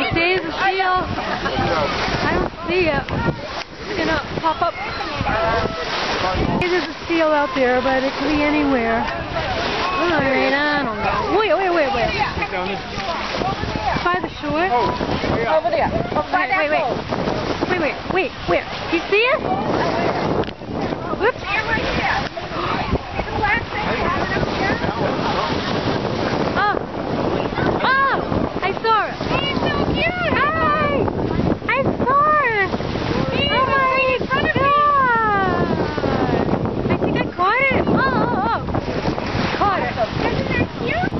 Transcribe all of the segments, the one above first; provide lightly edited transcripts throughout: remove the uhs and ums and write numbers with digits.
There's a seal. I don't see it. It's gonna pop up. There's a seal out there, but it could be anywhere. Alright, I don't know. Wait. By the shore? Over there. Wait. Where? Do you see it? Whoops. Right here. The black thing having up here. Oh! I saw it. He's so cute. Hi! I saw it. He's Oh my right in front of me. God! I think I caught it. Oh. Caught it. Isn't that cute?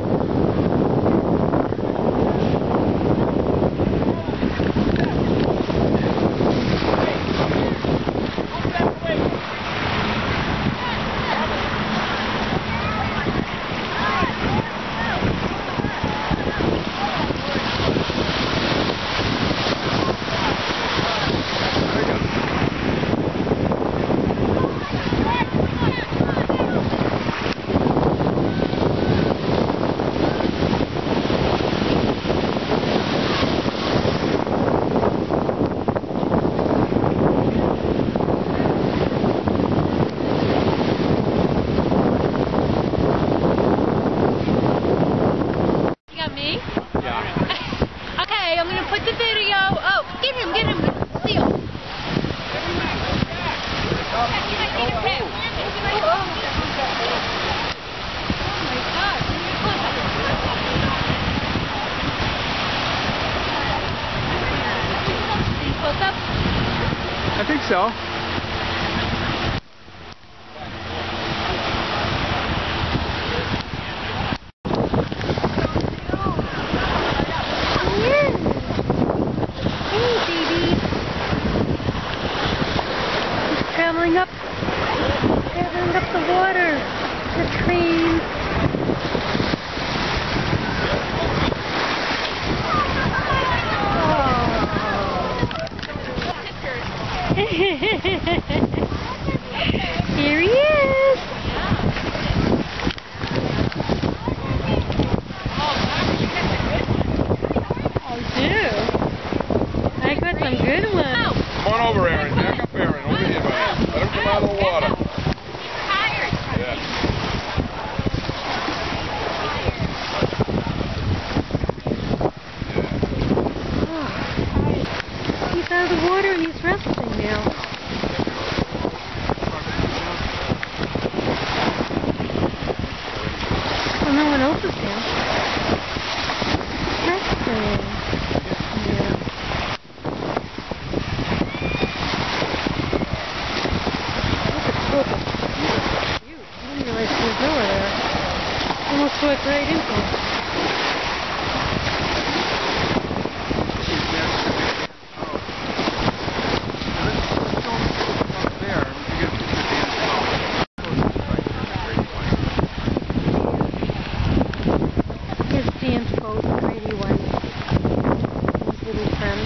Okay, I'm gonna put the video. Oh, get him, seal. Oh my God. Close up? I think so. Traveling up the water, the train. Oh. Here he is. I do. I got some good ones. Come on over, Aaron. Back up, Aaron. Over here, buddy. Let him come out of the water. He's tired. Yeah. He's out of the water and he's resting now. Well, no one else is here. Resting. Yeah. Look at cute. I didn't realize he was over there. Almost swept right into him. His dance boat, Grady White. His little friend.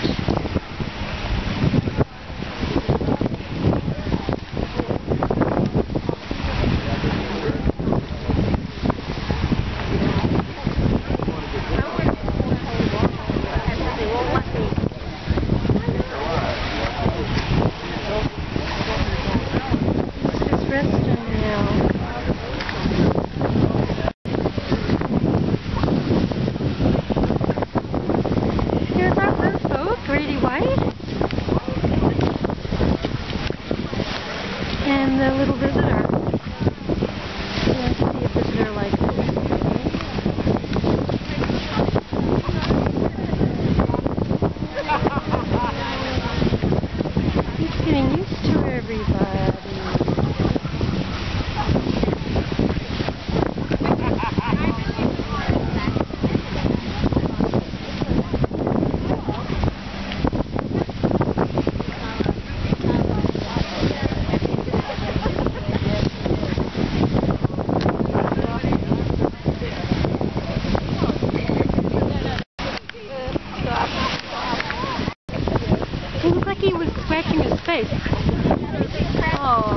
Here's our first boat, Grady White. And the little visitor. Let's see a visitor like this. He's getting used to everybody. He looked like he was scratching his face. Oh.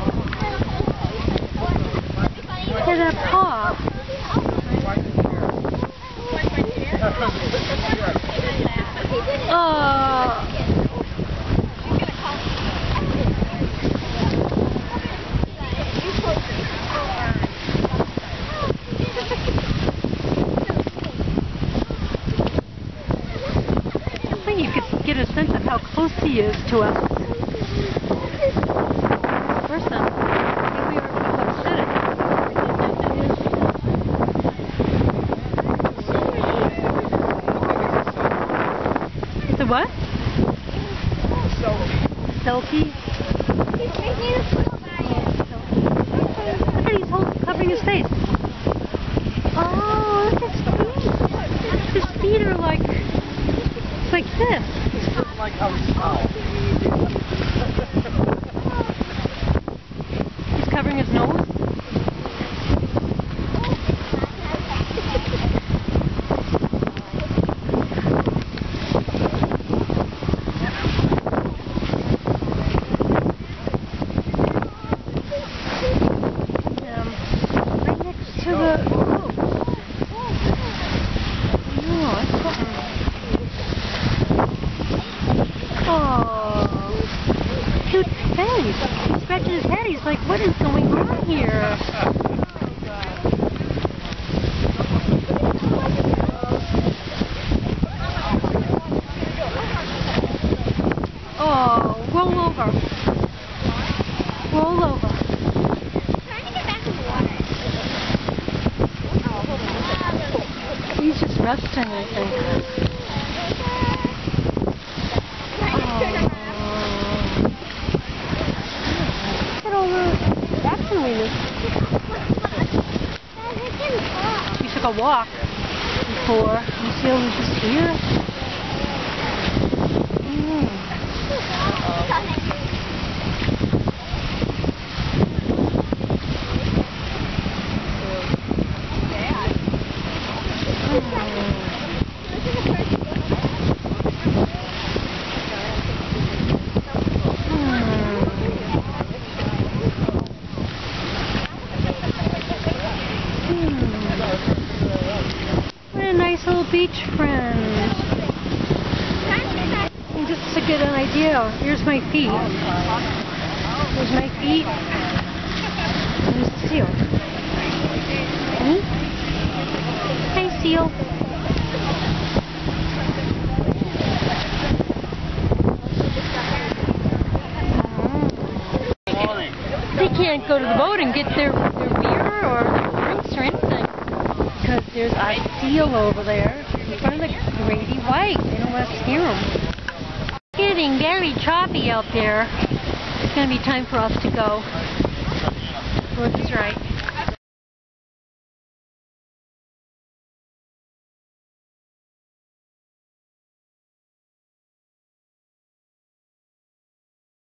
Look at that paw. then you could get a sense of how close he is to us. First time, maybe we are people upsetting. It's a what? Selkie. Look at he's covering his face. Oh, look at his feet. His feet are like this. It's just like how he smells. He's covering his nose. Right next to the... Oh, cute face. He scratches his head. He's like, what is going on here? Oh, roll over. Roll over. Trying to get back in the water. He's just resting, I think. We took a walk before. Lucille was just here. What a nice little beach friend. And just to get an idea, here's my feet. Here's my feet. There's the seal. Hmm? Hi, seal. They can't go to the boat and get their beer or their drinks or anything because there's a seal over there in front of the Grady White. They don't want to scare them. It's getting very choppy out there. It's going to be time for us to go. Ruth is right.